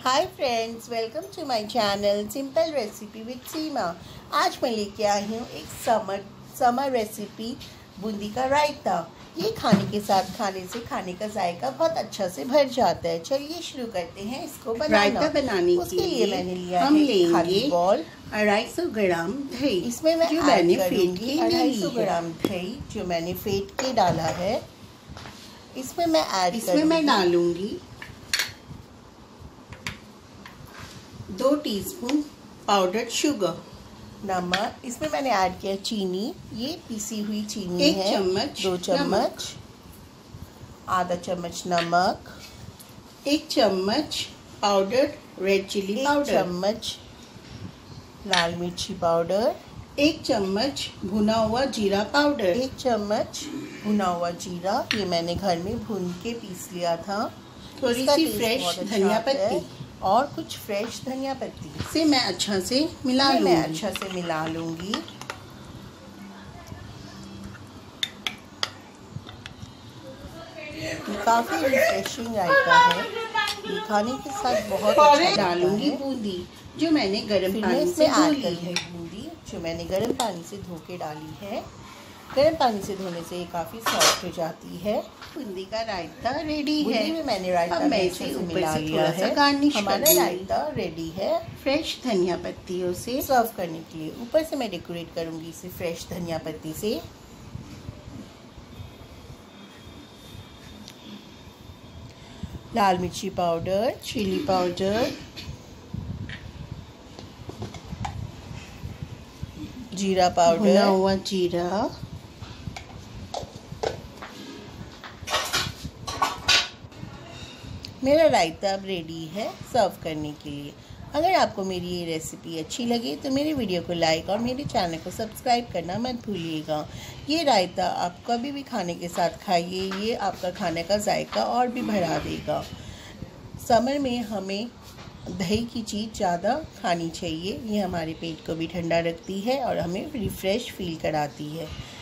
Hi friends, welcome to my channel simple recipe with Seema. आज मैं लेके आई हूँ एक समर रेसिपी, बूंदी का रायता। ये खाने के साथ खाने से खाने का जायका बहुत अच्छा से भर जाता है। चलिए शुरू करते हैं इसको बनाना। रायता बनाने उसके लिए मैंने लिया हम है लेंगे बॉल 250 ग्राम दही। इसमें मैं जो मैंने फेंट करूँगी के 250 ग्राम दही जो मैंने फेंट के डाला है। इसमें मैं डालूंगी 2 टीस्पून पाउडर्ड शुगर, नमक। इसमें मैंने ऐड किया चीनी, ये पीसी हुई चीनी 1 है। चम्मच 2 चम्मच, आधा चम्मच नमक, 1 चम्मच पाउडर्ड रेड चिली पाउडर, 1 चम्मच लाल मिर्ची पाउडर, 1 चम्मच भुना हुआ जीरा पाउडर, 1 चम्मच भुना हुआ जीरा। ये मैंने घर में भून के पीस लिया था। थोड़ी सी फ्रेश धनिया पत्ती और कुछ फ्रेश धनिया पत्ती से मैं अच्छा से मिला लूँगी। काफ़ी रिफ्रेशिंग रायता है, ये खाने के साथ बहुत अच्छा डालूंगी बूंदी जो मैंने गर्म पानी से धो ली है। बूंदी जो मैंने गर्म पानी से धो के डाली है। गर्म पानी से धोने से ये काफ़ी सॉफ्ट हो जाती है। बूंदी का रायता रेडी है। में मैंने रायता मैं इसे ऊपर से थोड़ा सा गार्निश हमारा रायता रेडी है फ्रेश धनिया पत्तियों से सर्व करने के लिए। ऊपर से मैं डेकोरेट करूंगी इसे फ्रेश धनिया पत्ती से। लाल मिर्ची पाउडर, चिली पाउडर, जीरा पाउडर, भुना हुआ जीरा, मेरा रायता अब रेडी है सर्व करने के लिए। अगर आपको मेरी ये रेसिपी अच्छी लगे तो मेरे वीडियो को लाइक और मेरे चैनल को सब्सक्राइब करना मत भूलिएगा। ये रायता आप कभी भी खाने के साथ खाइए, ये आपका खाने का जायका और भी बढ़ा देगा। समर में हमें दही की चीज़ ज़्यादा खानी चाहिए, ये हमारे पेट को भी ठंडा रखती है और हमें रिफ़्रेश फील कराती है।